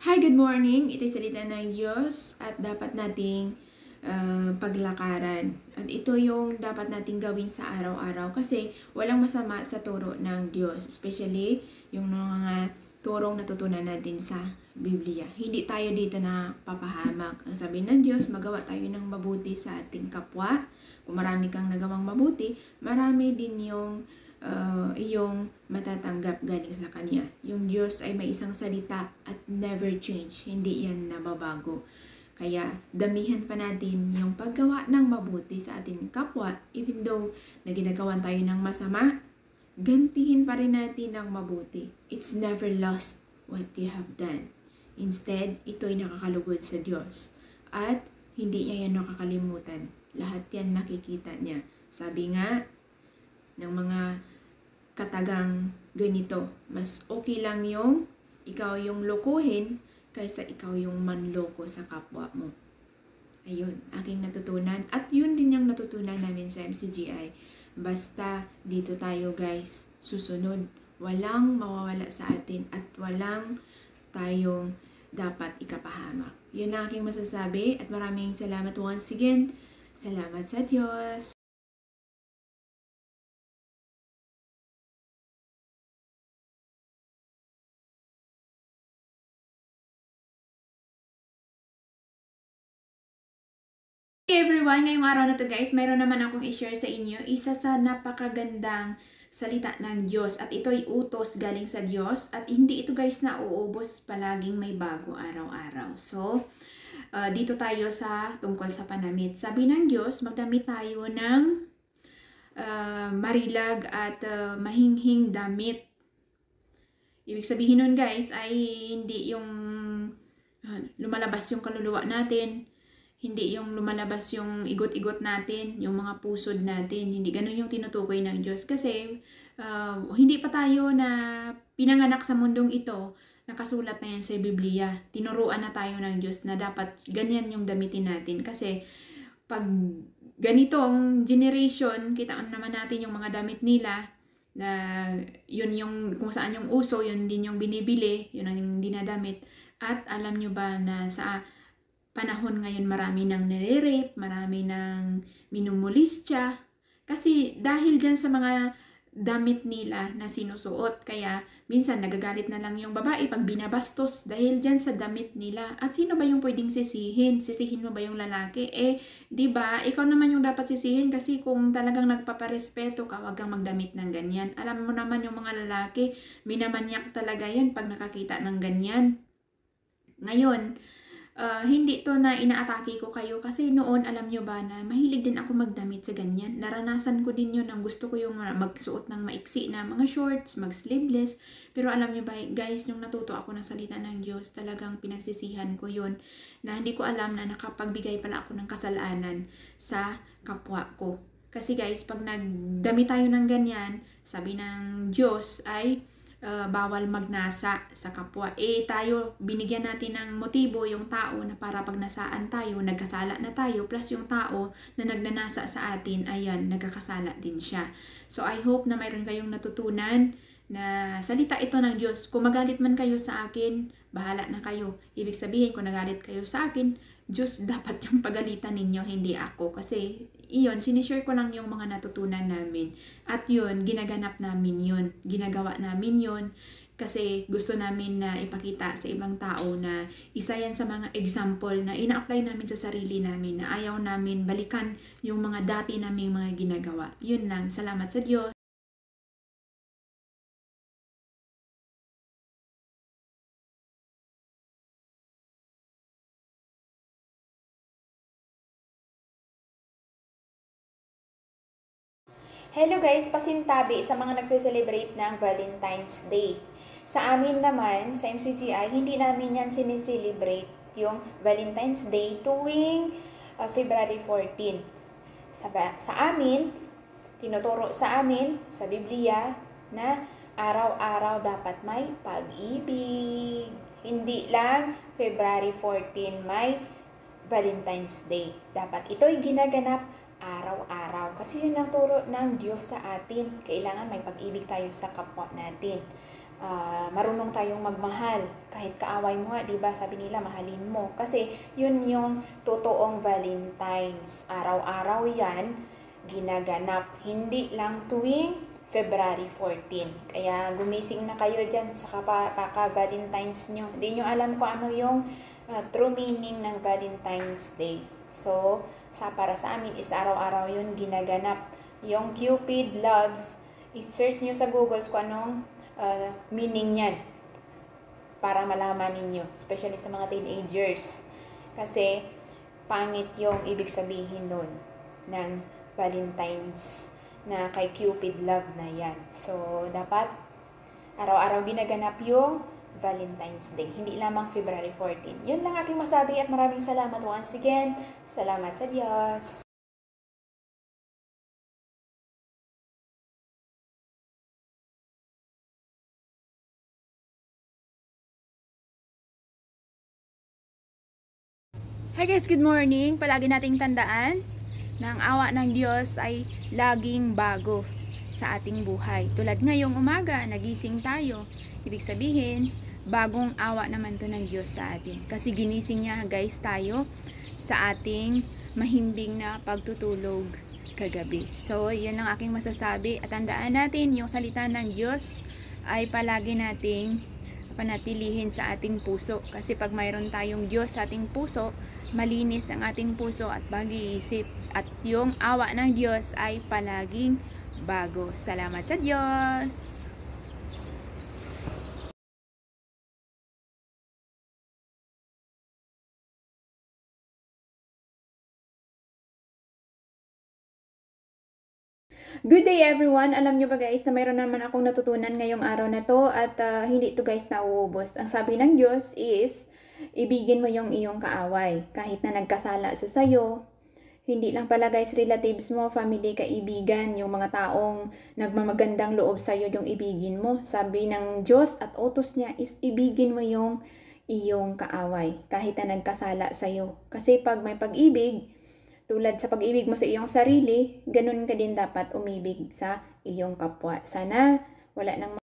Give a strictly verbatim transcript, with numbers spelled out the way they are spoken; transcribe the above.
Hi, good morning. Ito'y salita ng Diyos at dapat nating uh, paglakaran. At ito yung dapat nating gawin sa araw-araw kasi walang masama sa turo ng Diyos. Especially yung mga turong natutunan natin sa Biblia. Hindi tayo dito na papahamak. Ang sabi ng Diyos, magawa tayo ng mabuti sa ating kapwa. Kung marami kang nagawang mabuti, marami din yung Uh, iyong matatanggap galing sa Kanya. Yung Diyos ay may isang salita at never change. Hindi yan nababago. Kaya damihan pa natin yung paggawa ng mabuti sa ating kapwa. Even though na ginagawan tayo ng masama, gantihin pa rin natin ng mabuti. It's never lost what you have done. Instead, ito'y nakakalugod sa Diyos. At hindi niya yan nakakalimutan. Lahat yan nakikita niya. Sabi nga ng mga katagang ganito, mas okay lang yung ikaw yung lokohin kaysa ikaw yung manloko sa kapwa mo. Ayun, aking natutunan. At yun din yung natutunan namin sa M C G I. Basta dito tayo guys, susunod. Walang mawawala sa atin at walang tayong dapat ikapahamak. Yun ang aking masasabi at maraming salamat once again. Salamat sa Diyos. Hey everyone! Ngayong araw na to guys, mayroon naman akong i-share sa inyo isa sa napakagandang salita ng Diyos at ito'y utos galing sa Diyos at hindi ito guys na uubos, palaging may bago araw-araw. So, uh, dito tayo sa tungkol sa panamit. Sabi ng Diyos, magdamit tayo ng uh, marilag at uh, mahinghing damit. Ibig sabihin nun guys ay hindi yung uh, lumalabas yung kaluluwa natin, hindi yung lumalabas yung igot-igot natin, yung mga pusod natin. Hindi ganun yung tinutukoy ng Diyos. Kasi uh, hindi pa tayo na pinanganak sa mundong ito, nakasulat na yan sa Biblia. Tinuruan na tayo ng Diyos na dapat ganyan yung gamitin natin. Kasi pag ganitong generation, kita naman natin yung mga damit nila, na yun yung kung saan yung uso, yun din yung binibili, yun ang dinadamit. At alam nyo ba na sa panahon ngayon marami nang nire-rape, marami nang minumulistya. Kasi dahil dyan sa mga damit nila na sinusuot. Kaya minsan nagagalit na lang yung babae pag binabastos dahil dyan sa damit nila. At sino ba yung pwedeng sisihin? Sisihin mo ba yung lalaki? Eh, di ba? Ikaw naman yung dapat sisihin kasi kung talagang nagpaparespeto ka, wag kang magdamit ng ganyan. Alam mo naman yung mga lalaki, minamanyak talaga yan pag nakakita ng ganyan. Ngayon, Uh, hindi to na inaatake ko kayo kasi noon alam nyo ba na mahilig din ako magdamit sa ganyan. Naranasan ko din yun, ang gusto ko yung magsuot ng maiksi na mga shorts, mag sleeveless. Pero alam nyo ba guys, nung natuto ako ng salita ng Diyos, talagang pinagsisihan ko yun na hindi ko alam na nakapagbigay pala ako ng kasalanan sa kapwa ko. Kasi guys, pag nagdamit tayo ng ganyan, sabi ng Diyos ay Uh, bawal magnasa sa kapwa. Eh tayo, binigyan natin ng motibo yung tao na para pag nasaan tayo, nagkasala na tayo, plus yung tao na nagnanasa sa atin, ayan, nagkakasala din siya. So I hope na mayroon kayong natutunan na salita ito ng Diyos. Kung magalit man kayo sa akin, bahala na kayo. Ibig sabihin, kung nagalit kayo sa akin, Diyos dapat yung pagalitan ninyo, hindi ako. Kasi iyon, sinishare ko lang yung mga natutunan namin. At yun, ginaganap namin yun. Ginagawa namin yun. Kasi gusto namin na ipakita sa ibang tao na isa yan sa mga example na ina-apply namin sa sarili namin. Na ayaw namin balikan yung mga dati naming mga ginagawa. Yun lang. Salamat sa Diyos. Hello guys, pasintabi sa mga nagse-celebrate ng Valentine's Day. Sa amin naman, sa M C G I, hindi namin yan sineselebrate yung Valentine's Day tuwing uh, February fourteenth. Sa, sa amin, tinuturo sa amin, sa Biblia, na araw-araw dapat may pag-ibig. Hindi lang February fourteenth may Valentine's Day. Dapat ito'y ginaganap araw-araw. Kasi yun ang turo ng Diyos sa atin. Kailangan may pag-ibig tayo sa kapwa natin. uh, marunong tayong magmahal. Kahit kaaway mo nga, di ba? Sabi nila, mahalin mo. Kasi yun yung totoong Valentine's. Araw-araw yan ginaganap. Hindi lang tuwing February fourteen. Kaya gumising na kayo dyan sa kaka-Valentine's nyo. Hindi nyo alam kung ano yung uh, true meaning ng Valentine's Day. So, sa para sa amin is araw-araw yun ginaganap. Yung Cupid Loves, i-search nyo sa Google kung anong uh, meaning yan para malaman ninyo. Especially sa mga teenagers. Kasi, pangit yung ibig sabihin nun ng Valentine's na kay Cupid love na yan. So, dapat araw-araw ginaganap yung Valentine's Day. Hindi lamang February fourteen. Yun lang aking masabi at maraming salamat once again. Salamat sa Diyos. Hi guys, good morning. Palagi nating tandaan na ang awa ng Diyos ay laging bago sa ating buhay. Tulad ngayong umaga, nagising tayo. Ibig sabihin, bagong awa naman to ng Diyos sa atin. Kasi ginising niya guys tayo sa ating mahimbing na pagtutulog kagabi. So, yun ang aking masasabi. At tandaan natin, yung salita ng Diyos ay palagi nating panatilihin sa ating puso. Kasi pag mayroon tayong Diyos sa ating puso, malinis ang ating puso at pag-iisip. At yung awa ng Diyos ay palaging bago. Salamat sa Diyos! Good day everyone! Alam nyo ba guys na mayroon naman akong natutunan ngayong araw na to at uh, hindi to guys nauubos. Ang sabi ng Diyos is, ibigin mo yung iyong kaaway. Kahit na nagkasala sa sayo, hindi lang pala guys relatives mo, family, kaibigan, yung mga taong nagmamagandang loob sa'yo yung ibigin mo. Sabi ng Diyos at utos niya is ibigin mo yung iyong kaaway. Kahit na nagkasala sa'yo. Kasi pag may pag-ibig, tulad sa pag-ibig mo sa iyong sarili, ganun ka din dapat umibig sa iyong kapwa. Sana wala nang